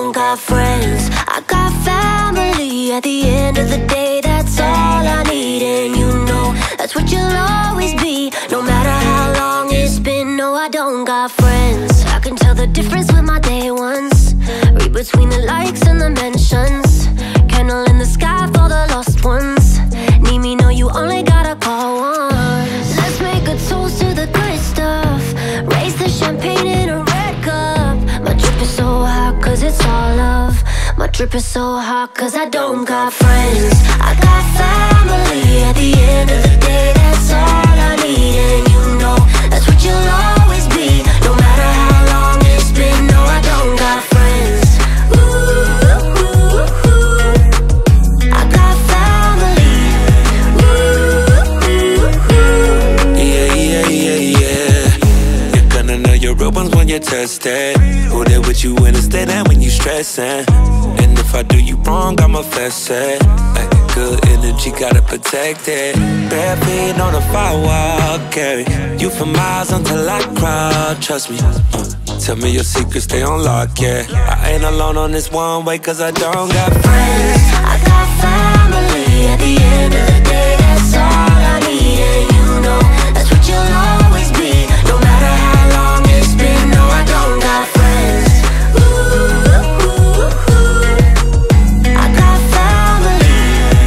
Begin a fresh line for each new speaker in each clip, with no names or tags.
don't got friends, I got family. At the end of the day, that's all I need. And you know, that's what you'll always be, no matter how long it's been. No, I don't got friends. I can tell the difference with my day ones. Read between the likes and the mentions. Candle in the sky for the lost ones. Need me, no, you only gotta call once. Let's make a toast to the good stuff. Raise the champagne in a red cup. My drip is so hot cause it's all love. My drip is so hot cause I don't got friends, I got family. At the end of the day, that's all I need. And you know, that's what you'll always be, no matter how long it's been. No, I don't got friends. Ooh, ooh, ooh. I got family. Ooh, ooh, ooh.
Yeah, yeah, yeah, yeah. You're gonna know your real ones when you're tested. Who there with you in the state and when you stressing. And if I do you wrong, I'ma fess it. Like good energy, gotta protect it. Bare feet on the firewall, carry you for miles until I crawl. Trust me, tell me your secrets, stay on lock, yeah. I ain't alone on this one way, cause I don't got friends,
I got family. At the end of the day, that's all I need. And you know, that's what you'll always be, no matter how long it's been. No, I don't got friends. Ooh, ooh, ooh. I got family.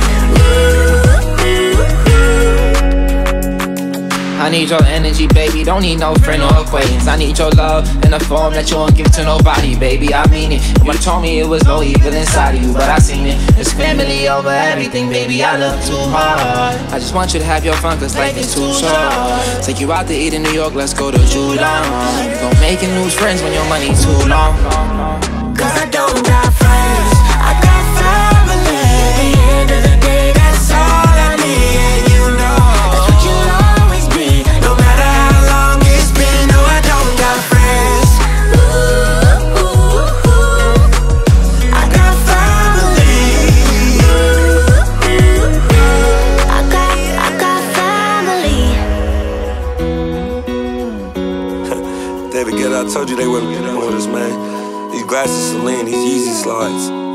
Ooh, ooh, ooh.
I need your energy, baby, don't need no friend or acquaintance. I need your love in a form that you won't give to nobody, baby, I mean it. You told me it was no evil inside of you, but I seen it. It's family over everything, baby, I love too hard. I just want you to have your fun, cause life is too short. Take you out to eat in New York, let's go to Julon. You gon' make and lose friends when your money too long.
Cause I don't got friends, I got family. At the end of the day, that's all I need. And you know, that's what you'll always be, no matter how long it's been. No, I don't got friends. Ooh, ooh, ooh. I got family. Ooh, ooh, ooh. I got family.
David Guetta, I told you they wouldn't get on with us, man. These glasses Celine, these Yeezy slides.